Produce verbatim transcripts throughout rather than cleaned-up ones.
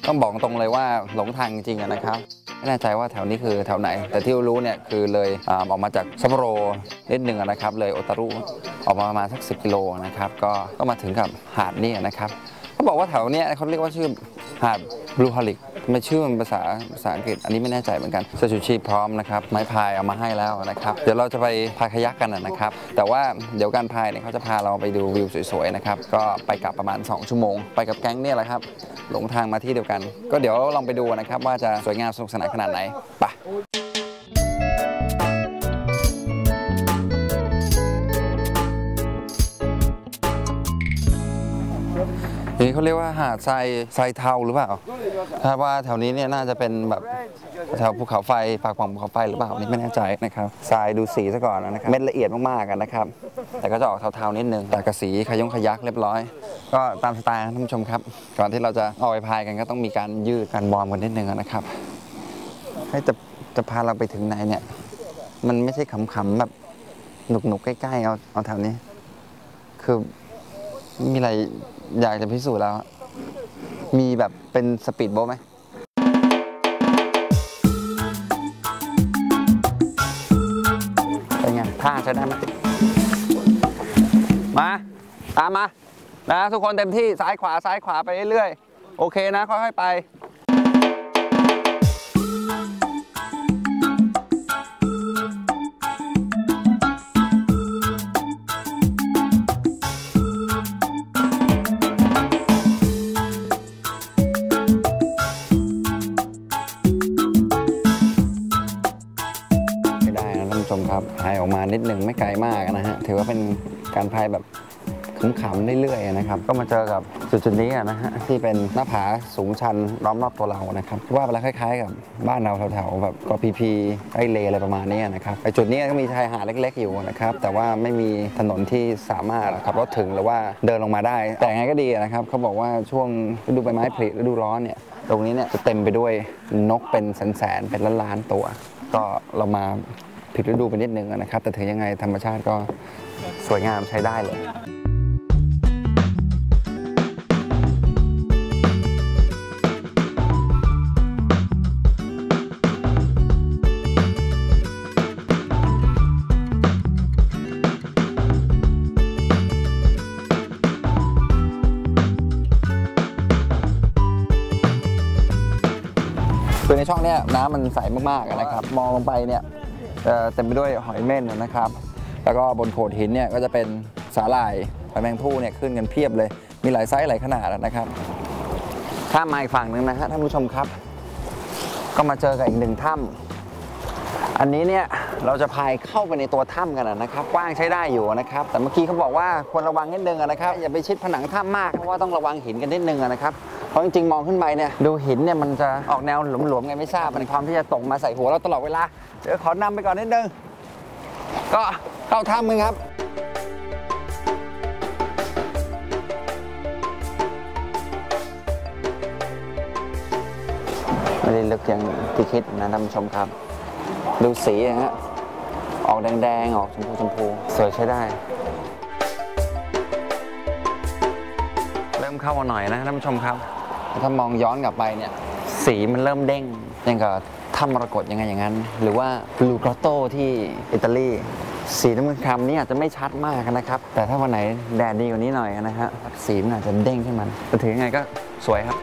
ต้องบอกตรงเลยว่าหลงทางจริงๆนะครับไม่แน่ใจว่าแถวนี้คือแถวไหนแต่ที่รู้เนี่ยคือเลยออกมาจากซัปโปโรนิดหนึ่งนะครับเลยโอตารุออกมาประมาณสักสิบกิโลนะครับก็ก็มาถึงกับหาดนี่นะครับเขาบอกว่าแถวนี้เขาเรียกว่าชื่อหาดบลูฮาริกไม่ชื่อมันภาษาภาษาอังกฤษอันนี้ไม่แน่ใจเหมือนกันเสื้อชูชีพพร้อมนะครับไม้พายเอามาให้แล้วนะครับเดี๋ยวเราจะไปพายคายักกันนะครับแต่ว่าเดี๋ยวการพายเนี่ยเขาจะพาเราไปดูวิวสวยๆนะครับก็ไปกลับประมาณสองชั่วโมงไปกับแก๊งเนี่ยแหละครับหลงทางมาที่เดียวกันก็เดี๋ยวลองไปดูนะครับว่าจะสวยงามสนุกสนานขนาดไหนไปนี่เขาเรียกว่าหาดทรายทรายเทาหรือเปล่าถ้าว่าแถวนี้เนี่ยน่าจะเป็นแบบแถวภูเขาไฟปากป่องภูเขาไฟหรือเปล่านี่ไม่แน่ใจนะครับทรายดูสีซะก่อนนะครับเม็ดละเอียดมากๆกันนะครับแต่ก็จะออกเทาๆนิดนึงแต่กระสีขยงขยักเรียบร้อยก็ตามสไตล์ท่านผู้ชมครับก่อนที่เราจะเอาไปพายกันก็ต้องมีการยืดการวอร์มกันนิดนึงนะครับให้จะจะพาเราไปถึงไหนเนี่ยมันไม่ใช่ขำๆแบบหนุกๆใกล้ๆเอาเอาแถวนี้คือมีอะไรอยากจะพิสูจน์แล้วมีแบบเป็นสปีดโบ๊ทไหมเป็นไงท่าใช้ได้ไหมมาตามมานะทุกคนเต็มที่ซ้ายขวาซ้ายขวาไปเรื่อยๆโอเคนะค่อยๆไปครับพายออกมานิดหนึ่งไม่ไกลมากนะฮะถือว่าเป็นการพายแบบขำๆเรื่อยๆนะครับก็มาเจอกับจุดๆนี้นะฮะที่เป็นหน้าผาสูงชันล้อมรอบตัวเรานะครับว่าไปแล้วคล้ายๆกับบ้านเราแถวๆแบบกอพีพีไอเลอะไรประมาณนี้นะครับไอจุดนี้ก็มีชายหาดเล็กๆอยู่นะครับแต่ว่าไม่มีถนนที่สามารถขับรถถึงหรือว่าเดินลงมาได้แต่ไงก็ดีนะครับเขาบอกว่าช่วงฤดูใบไม้ผลิฤดูร้อนเนี่ยตรงนี้เนี่ยจะเต็มไปด้วยนกเป็นแสนๆเป็นล้านๆตัวก็เรามาผิดฤดูไปนิดนึงนะครับแต่ถึงยังไงธรรมชาติก็สวยงามใช้ได้เลยคือในช่องนี้น้ำมันใสมากๆนะครับมองลงไปเนี่ยเต็มไปด้วยหอยเม่นนะครับแล้วก็บนโขดหินเนี่ยก็จะเป็นสาหร่ายหอยแมงภู่เนี่ยขึ้นกันเพียบเลยมีหลายไซส์หลายขนาดนะครับข้ามมาอีกฝั่งหนึ่งนะฮะท่านผู้ชมครับก็มาเจอกับอีกหนึ่งถ้ำอันนี้เนี่ยเราจะพายเข้าไปในตัวถ้ำกันนะครับกว้างใช้ได้อยู่นะครับแต่เมื่อกี้เขาบอกว่าควรระวังนิดนึงนะครับอย่าไปชิดผนังถ้ำมากเพราะว่าต้องระวังหินกันนิดนึงนะครับเพราะจริงๆมองขึ้นไปเนี่ยดูหินเนี่ยมันจะออกแนวหลวมๆไงไม่ทราบมันความที่จะตกมาใส่หัวเราตลอดเวลาเดี๋ยวขอนำไปก่อนนิดนึงก็เข้าถ้ำมึงครับไม่ได้ลึกอย่างที่คิดนะท่านผู้ชมครับดูสีนะฮะออกแดงๆออกชมพูชมพูสวยใช้ได้เริ่มเข้ามาหน่อยนะท่านผู้ชมครับถ้ามองย้อนกลับไปเนี่ยสีมันเริ่มเด้งอย่างกับถ้ำมรกตยังไงอย่างนั้นหรือว่าบลูกรอตโตที่อิตาลีสีน้ำเงินคล้ำนี่อาจจะไม่ชัดมากนะครับแต่ถ้าวันไหนแดดดีกว่านี้หน่อยนะฮะสีมันอาจจะเด้งขึ้นมาแต่ถึงยังไงก็สวยครับ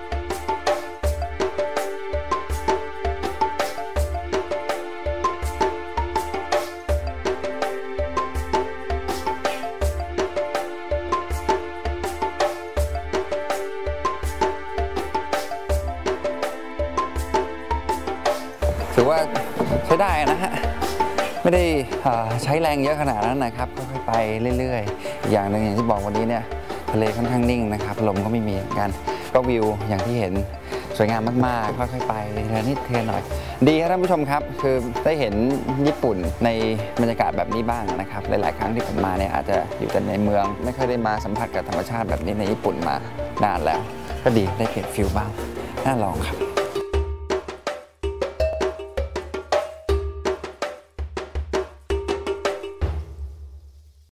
ถือว่าใช้ได้นะฮะไม่ได้ใช้แรงเยอะขนาดนั้นนะครับค่อยๆไปเรื่อยๆอย่างหนึ่งอย่างที่บอกวันนี้เนี่ยทะเลค่อนข้างนิ่งนะครับลมก็ไม่มีเหมือนกันก็วิวอย่างที่เห็นสวยงามมากๆค่อยๆไปทีละนิดทีละหน่อยดีครับท่านผู้ชมครับคือได้เห็นญี่ปุ่นในบรรยากาศแบบนี้บ้างนะครับหลายๆครั้งที่ผมมาเนี่ยอาจจะอยู่แต่ในเมืองไม่ค่อยได้มาสัมผัสกับธรรมชาติแบบนี้ในญี่ปุ่นมานานแล้วก็ดีได้เปลี่ยนฟิลบ้างน่าลองครับ